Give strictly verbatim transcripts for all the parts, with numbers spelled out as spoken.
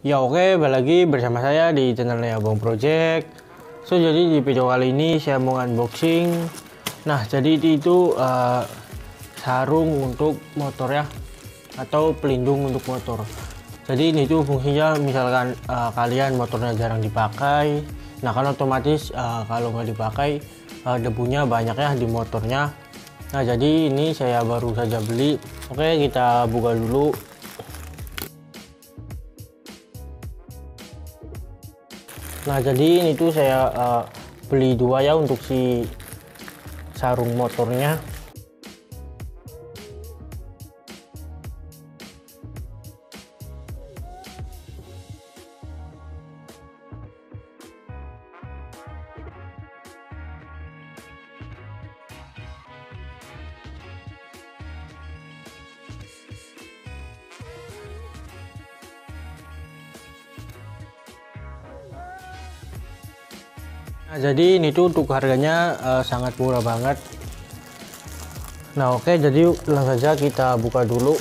Ya oke, balik lagi bersama saya di channelnya Abang Project. So jadi di video kali ini saya mau unboxing. Nah jadi itu uh, sarung untuk motor ya, atau pelindung untuk motor. Jadi ini tuh fungsinya misalkan uh, kalian motornya jarang dipakai. Nah kan otomatis uh, kalau nggak dipakai uh, debunya banyak ya di motornya. Nah jadi ini saya baru saja beli. Oke, kita buka dulu. Nah jadi ini tuh saya uh, beli dua ya untuk si sarung motornya. Nah jadi ini tuh untuk harganya uh, sangat murah banget. Nah oke, jadi langsung saja kita buka dulu.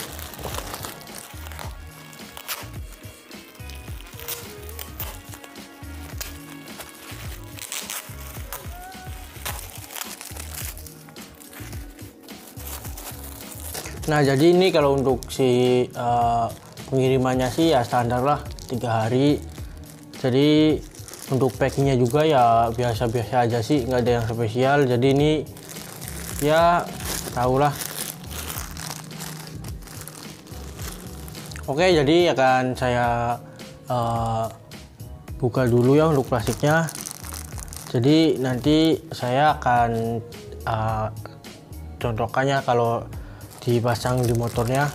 Nah jadi ini kalau untuk si uh, pengirimannya sih ya standar lah tiga hari. Jadi untuk packingnya juga ya biasa-biasa aja sih, nggak ada yang spesial. Jadi ini ya tahulah. Oke, jadi akan saya uh, buka dulu ya untuk plastiknya. Jadi nanti saya akan uh, contohkannya kalau dipasang di motornya.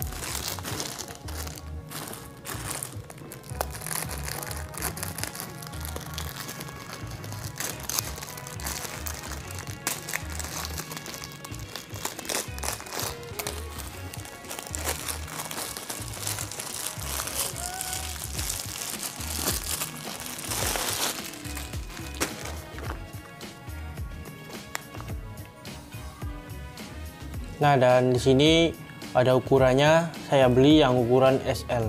Nah dan di sini ada ukurannya, saya beli yang ukuran S L.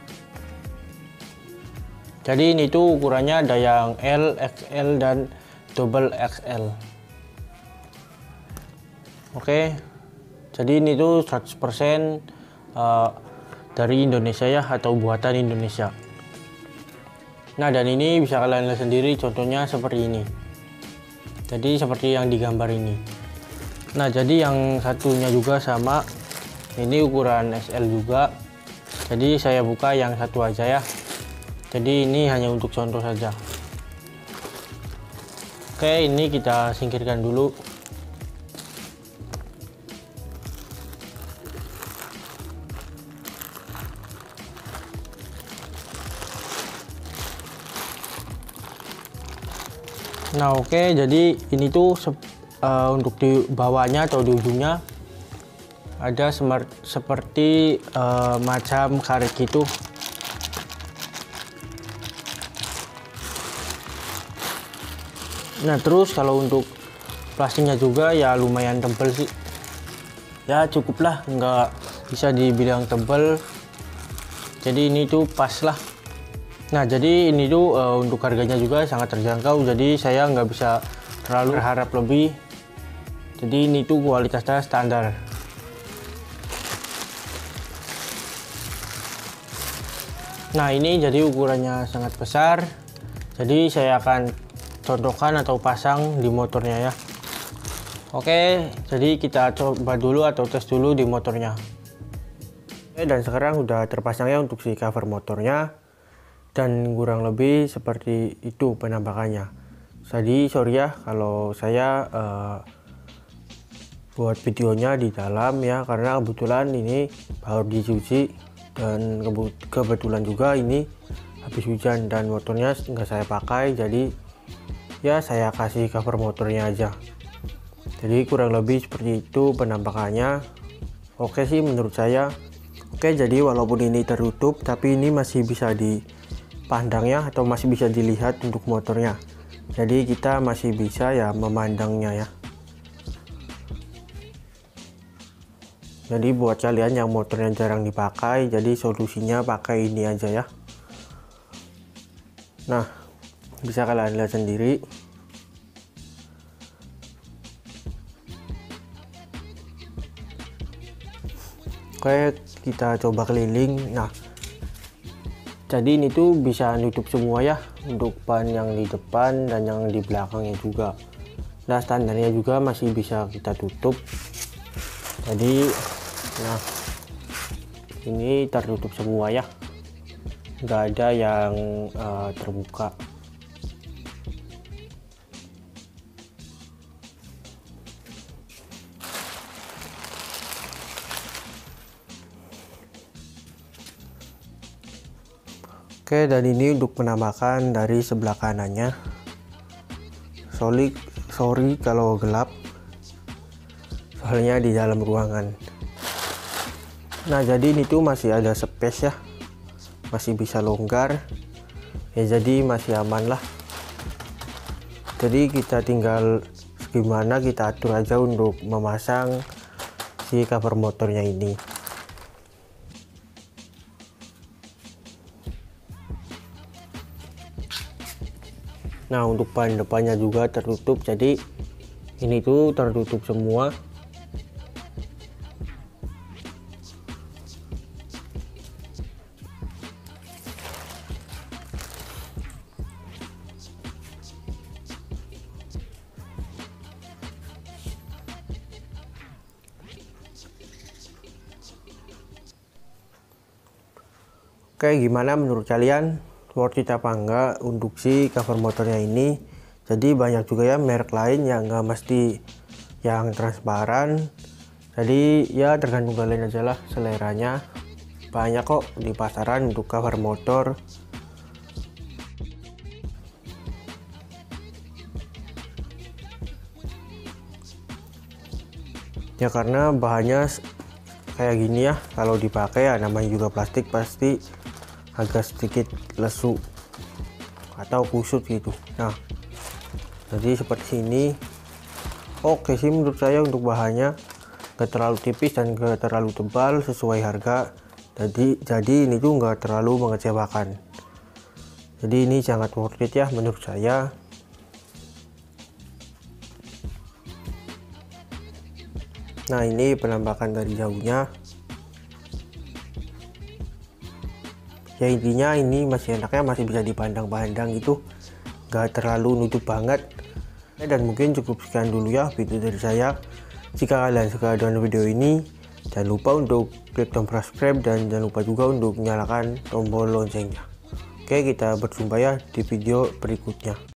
Jadi ini tuh ukurannya ada yang L, X L dan double X L. Oke, jadi ini tuh seratus persen uh, dari Indonesia ya, atau buatan Indonesia. Nah dan ini bisa kalian lihat sendiri, contohnya seperti ini. Jadi seperti yang digambar ini. Nah jadi yang satunya juga sama, ini ukuran S L juga. Jadi saya buka yang satu aja ya. Jadi ini hanya untuk contoh saja. Oke, ini kita singkirkan dulu. Nah oke, jadi ini tuh uh, untuk di bawahnya atau di ujungnya ada smart, seperti uh, macam karet gitu. Nah terus kalau untuk plastiknya juga ya lumayan tebal sih. Ya cukup lah, nggak bisa dibilang tebal. Jadi ini tuh pas lah. Nah jadi ini tuh uh, untuk harganya juga sangat terjangkau. Jadi saya nggak bisa terlalu berharap lebih. Jadi ini tuh kualitasnya standar. Nah ini jadi ukurannya sangat besar. Jadi saya akan contohkan atau pasang di motornya ya. Oke, jadi kita coba dulu atau tes dulu di motornya. Oke, dan sekarang udah terpasang ya untuk si cover motornya. Dan kurang lebih seperti itu penampakannya. Jadi sorry ya kalau saya uh, buat videonya di dalam ya, karena kebetulan ini baru dicuci dan kebetulan juga ini habis hujan dan motornya nggak saya pakai. Jadi ya saya kasih cover motornya aja. Jadi kurang lebih seperti itu penampakannya. Oke sih menurut saya. Oke, jadi walaupun ini tertutup tapi ini masih bisa dipandang ya, atau masih bisa dilihat untuk motornya. Jadi kita masih bisa ya memandangnya ya. Jadi buat kalian yang motornya jarang dipakai, jadi solusinya pakai ini aja ya. Nah, bisa kalian lihat sendiri. Oke, kita coba keliling. Nah, jadi ini tuh bisa nutup semua ya, untuk ban yang di depan dan yang di belakangnya juga. Nah, standarnya juga masih bisa kita tutup. Jadi nah, ini tertutup semua ya, nggak ada yang uh, terbuka. Oke, dan ini untuk penampakan dari sebelah kanannya. Sorry, sorry kalau gelap, soalnya di dalam ruangan. Nah, jadi ini tuh masih ada space ya, masih bisa longgar ya, jadi masih aman lah. Jadi kita tinggal gimana kita atur aja untuk memasang si cover motornya ini. Nah, untuk ban depannya juga tertutup, jadi ini tuh tertutup semua. Oke, gimana menurut kalian? Worth it apa enggak untuk si cover motornya ini? Jadi banyak juga ya merek lain yang enggak mesti yang transparan. Jadi ya tergantung kalian aja lah seleranya. Banyak kok di pasaran untuk cover motor. Ya karena bahannya kayak gini ya, kalau dipakai ya namanya juga plastik, pasti agak sedikit lesu atau kusut gitu. Nah, jadi seperti ini. Oke sih menurut saya untuk bahannya gak terlalu tipis dan gak terlalu tebal, sesuai harga. Jadi jadi ini tuh gak terlalu mengecewakan. Jadi ini sangat worth it ya menurut saya. Nah, ini penampakan dari jauhnya. Ya intinya ini masih enaknya, masih bisa dipandang-pandang gitu, gak terlalu nutup banget. Dan mungkin cukup sekian dulu ya video dari saya. Jika kalian suka dengan video ini, jangan lupa untuk klik tombol subscribe dan jangan lupa juga untuk nyalakan tombol loncengnya. Oke, kita berjumpa ya di video berikutnya.